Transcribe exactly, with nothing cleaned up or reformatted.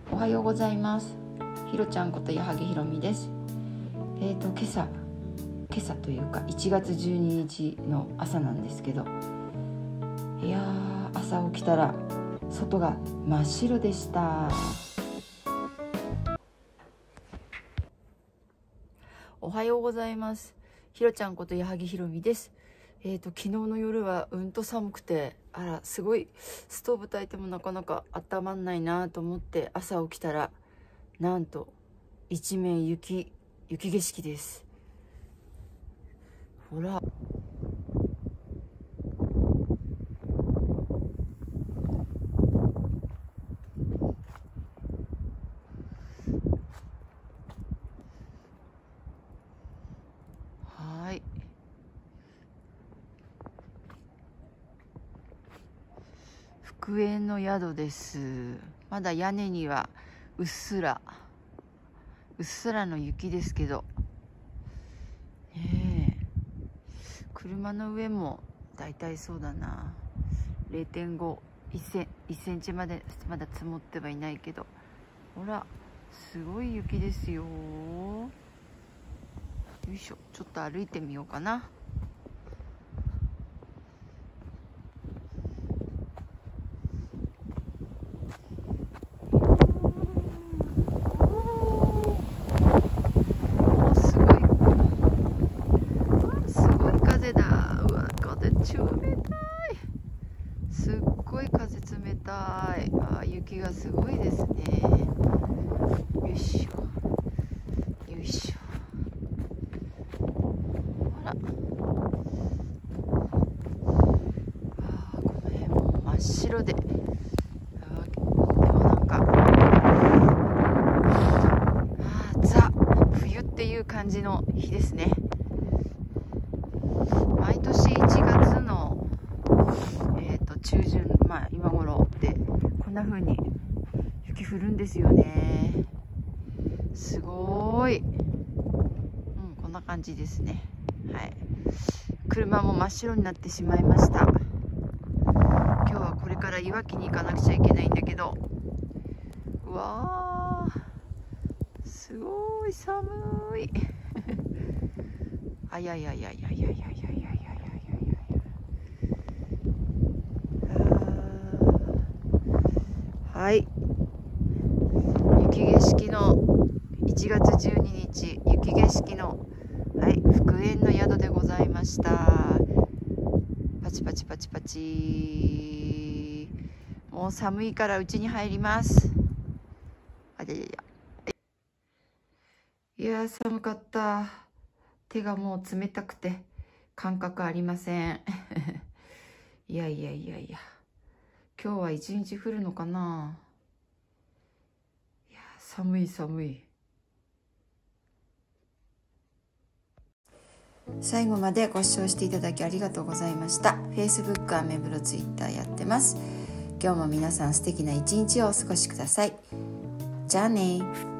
おはようございます。ひろちゃんこと矢作ひろみです。えーと今朝今朝というかいちがつじゅうににちの朝なんですけど、いやー朝起きたら外が真っ白でした。おはようございます。ひろちゃんこと矢作ひろみです。えーと昨日の夜はうんと寒くて、あらすごいストーブ焚いてもなかなか温まんないなと思って朝起きたら、なんと一面雪雪景色です。ほら、はい、福縁の宿です。まだ屋根にはうっすらうっすらの雪ですけどねえ、車の上もだいたいそうだな れいてんご、いちセンチまでまだ積もってはいないけど、ほらすごい雪ですよ。よいしょ、ちょっと歩いてみようかな。すっごい風冷たい。あ、雪がすごいですね。よいしょよいしょ。ほら、あ、この辺も真っ白で、あ、でもなんかあ、ザ冬っていう感じの日ですね。毎年いちがつのえーと中旬、まあ今頃でこんな風に雪降るんですよね。すごい、うん、こんな感じですね。はい、車も真っ白になってしまいました。今日はこれからいわきに行かなくちゃいけないんだけど、うわーすごい寒いあやややややややややはい、雪景色のいちがつじゅうににち、雪景色の、はい、福縁の宿でございました。パチパチパチパチ。もう寒いから家に入ります。あいやいやいやいやー寒かった。手がもう冷たくて感覚ありませんいやいやいやいや、今日は一日降るのかな。いや寒い寒い。最後までご視聴していただきありがとうございました。 Facebook、アメブロ、Twitter やってます。今日も皆さん素敵な一日をお過ごしください。じゃあね。